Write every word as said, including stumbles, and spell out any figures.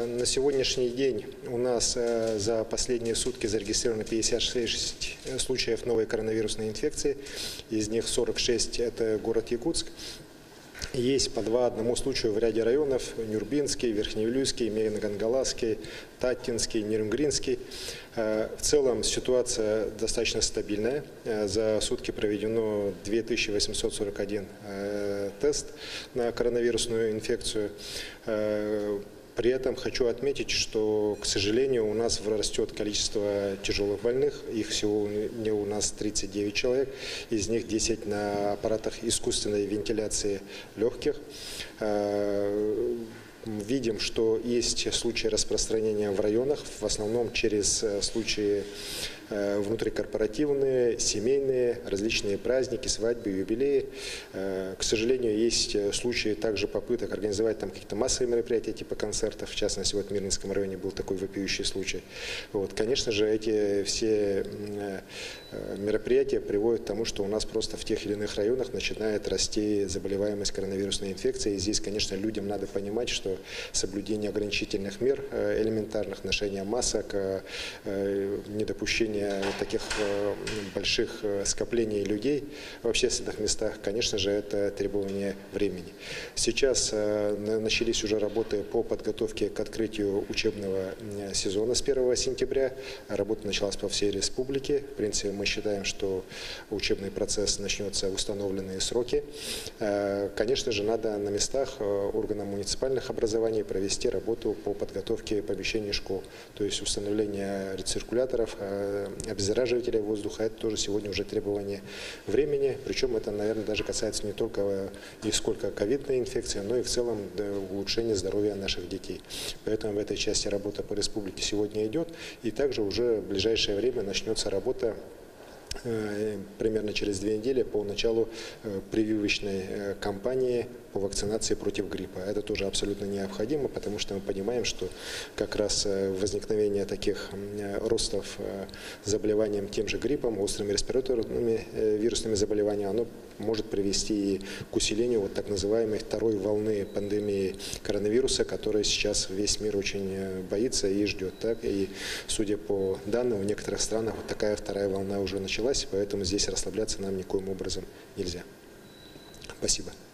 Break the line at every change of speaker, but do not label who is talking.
На сегодняшний день у нас за последние сутки зарегистрировано пятьдесят шесть случаев новой коронавирусной инфекции. Из них сорок шесть – это город Якутск. Есть по два одному случаю в ряде районов: Нюрбинский, Верхневилюйский, Мейно-Гангаласский, Таттинский, Нерюнгринский. В целом ситуация достаточно стабильная. За сутки проведено две тысячи восемьсот сорок один тест на коронавирусную инфекцию. При этом хочу отметить, что, к сожалению, у нас растет количество тяжелых больных. Их сегодня у нас тридцать девять человек, из них десять на аппаратах искусственной вентиляции легких. Видим, что есть случаи распространения в районах, в основном через случаи внутрикорпоративные, семейные, различные праздники, свадьбы, юбилеи. К сожалению, есть случаи также попыток организовать там какие-то массовые мероприятия типа концертов. В частности, вот в Мирнинском районе был такой вопиющий случай. Вот, конечно же, эти все мероприятия приводят к тому, что у нас просто в тех или иных районах начинает расти заболеваемость коронавирусной инфекцией. И здесь, конечно, людям надо понимать, что соблюдение ограничительных мер элементарных, ношение масок, недопущение таких больших скоплений людей в общественных местах, конечно же, это требование времени. Сейчас начались уже работы по подготовке к открытию учебного сезона с первого сентября. Работа началась по всей республике. В принципе, мы считаем, что учебный процесс начнется в установленные сроки. Конечно же, надо на местах органам муниципальных образований провести работу по подготовке помещений школ, то есть установление рециркуляторов, обеззараживателей воздуха. Это тоже сегодня уже требование времени. Причем это, наверное, даже касается не только и сколько ковидной инфекции, но и в целом улучшения здоровья наших детей. Поэтому в этой части работа по республике сегодня идет. И также уже в ближайшее время начнется работа примерно через две недели по началу прививочной кампании по вакцинации против гриппа. Это тоже абсолютно необходимо, потому что мы понимаем, что как раз возникновение таких ростов заболеванием тем же гриппом, острыми респираторными вирусными заболеваниями, оно может привести и к усилению вот так называемой второй волны пандемии коронавируса, которой сейчас весь мир очень боится и ждет. Так? И судя по данным, в некоторых странах вот такая вторая волна уже началась, поэтому здесь расслабляться нам никоим образом нельзя. Спасибо.